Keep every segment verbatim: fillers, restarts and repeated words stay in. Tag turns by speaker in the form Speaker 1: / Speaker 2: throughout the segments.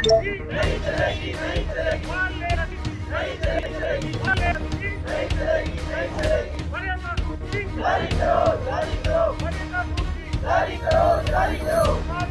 Speaker 1: चलेगी नहीं चलेगी नहीं चलेगी नहीं चलेगी नहीं चलेगी नहीं चलेगी जारी करो जारी करो जारी करो जारी करो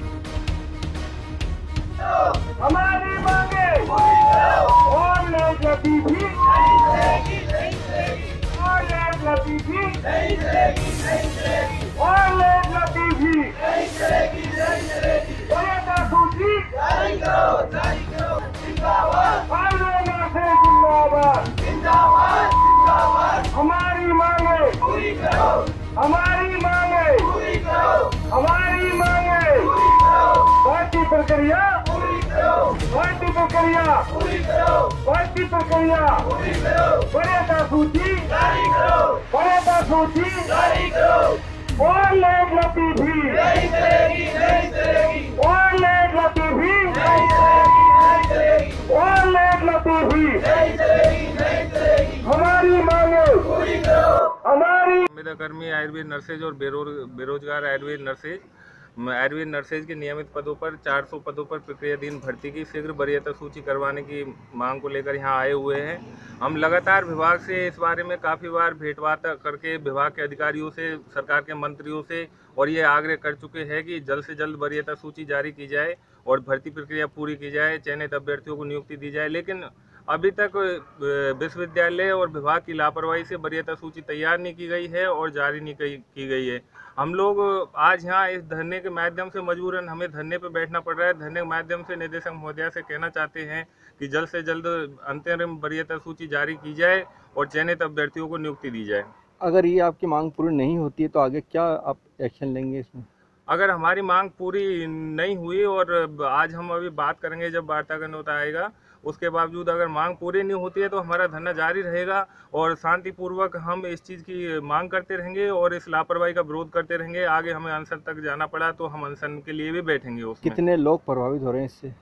Speaker 2: हमारी मांगे
Speaker 1: पूरी करो
Speaker 2: और लेट लतीफी
Speaker 1: नहीं चलेगी नहीं चलेगी
Speaker 2: और लेट लतीफी
Speaker 1: नहीं चलेगी नहीं चलेगी
Speaker 2: और लेट लतीफी
Speaker 1: नहीं चलेगी नहीं चलेगी
Speaker 2: वरीयता सूची
Speaker 1: जारी करो जारी करो जिंदाबाद
Speaker 2: कानून से जिंदाबाद
Speaker 1: जिंदाबाद जिंदाबाद
Speaker 2: हमारी मांगे
Speaker 1: पूरी करो
Speaker 2: हमारी मांगे
Speaker 1: पूरी करो
Speaker 2: हमारी मांगे
Speaker 1: पूरी करो
Speaker 2: भर्ती प्रक्रिया
Speaker 1: पूरी करो
Speaker 2: भर्ती प्रक्रिया
Speaker 1: पूरी करो
Speaker 2: भर्ती प्रक्रिया
Speaker 1: पूरी करो
Speaker 2: वरीयता सूची
Speaker 1: जारी करो
Speaker 2: वरीयता सूची
Speaker 1: जारी करो
Speaker 2: और लेट लतीफी
Speaker 1: नहीं चलेगी नहीं चलेगी
Speaker 2: और लेट लतीफी
Speaker 1: नहीं चलेगी नहीं चलेगी
Speaker 2: और लेट लतीफी
Speaker 1: नहीं चलेगी नहीं चलेगी
Speaker 2: हमारी मांगे
Speaker 1: पूरी करो
Speaker 2: हमारी
Speaker 3: कर्मी आयुर्वेद नर्सेज और बेरोज बेरोजगार आयुर्वेद नर्सेज आयुर्वेद नर्सेज के नियमित पदों पर चार सौ पदों पर प्रक्रियाधीन भर्ती की शीघ्र वरीयता सूची करवाने की मांग को लेकर यहां आए हुए हैं। हम लगातार विभाग से इस बारे में काफ़ी बार भेंटवार्ता करके विभाग के अधिकारियों से, सरकार के मंत्रियों से और ये आग्रह कर चुके हैं कि जल्द से जल्द वरीयता सूची जारी की जाए और भर्ती प्रक्रिया पूरी की जाए, चयनित अभ्यर्थियों को नियुक्ति दी जाए। लेकिन अभी तक विश्वविद्यालय और विभाग की लापरवाही से वरीयता सूची तैयार नहीं की गई है और जारी नहीं की गई है। हम लोग आज यहाँ इस धरने के माध्यम से मजबूरन हमें धरने पर बैठना पड़ रहा है। धरने के माध्यम से निदेशक महोदया से कहना चाहते हैं कि जल्द से जल्द अंतरिम वरीयता सूची जारी की जाए और चयनित अभ्यर्थियों को नियुक्ति दी जाए।
Speaker 4: अगर ये आपकी मांग पूरी नहीं होती है तो आगे क्या आप एक्शन लेंगे इसमें?
Speaker 3: अगर हमारी मांग पूरी नहीं हुई और आज हम अभी बात करेंगे जब वार्ता करने होता आएगा, उसके बावजूद अगर मांग पूरी नहीं होती है तो हमारा धरना जारी रहेगा और शांतिपूर्वक हम इस चीज़ की मांग करते रहेंगे और इस लापरवाही का विरोध करते रहेंगे। आगे हमें अनशन तक जाना पड़ा तो हम अनशन के लिए भी बैठेंगे। उसमें
Speaker 4: कितने लोग प्रभावित हो रहे हैं इससे?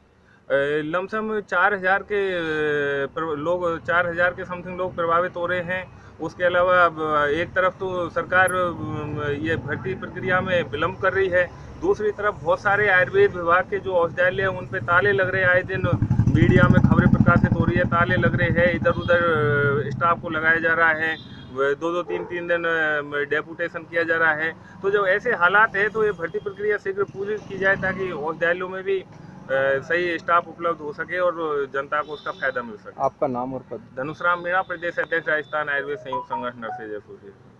Speaker 3: लमसम चार हजार के लोग चार हजार के समथिंग लोग प्रभावित हो रहे हैं। उसके अलावा एक तरफ तो सरकार ये भर्ती प्रक्रिया में विलम्ब कर रही है, दूसरी तरफ बहुत सारे आयुर्वेद विभाग के जो औषधालय हैं उन पे ताले लग रहे हैं। आए दिन मीडिया में खबरें प्रकाशित हो रही है, ताले लग रहे हैं, इधर उधर स्टाफ को लगाया जा रहा है, दो दो तीन तीन दिन डेपुटेशन किया जा रहा है। तो जब ऐसे हालात है तो ये भर्ती प्रक्रिया शीघ्र पूरी की जाए ताकि औषधालयों में भी सही स्टाफ उपलब्ध हो सके और जनता को उसका फायदा मिल सके।
Speaker 4: आपका नाम और पद?
Speaker 3: धनुष राम मीणा, प्रदेश अध्यक्ष राजस्थान आयुर्वेद संयुक्त संगठन नर्सेज एसोसिएशन।